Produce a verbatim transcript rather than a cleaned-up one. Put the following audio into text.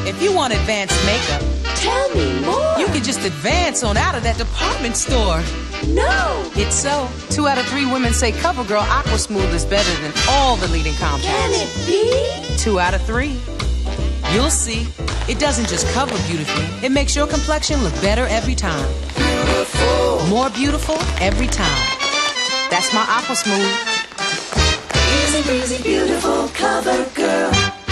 If you want advanced makeup, tell me more. You can just advance on out of that department store. No! It's so. Two out of three women say CoverGirl Aqua Smooth is better than all the leading compacts. Can it be? Two out of three. You'll see. It doesn't just cover beautifully. It makes your complexion look better every time. Beautiful. More beautiful every time. That's my Aqua Smooth. Easy breezy, beautiful CoverGirl.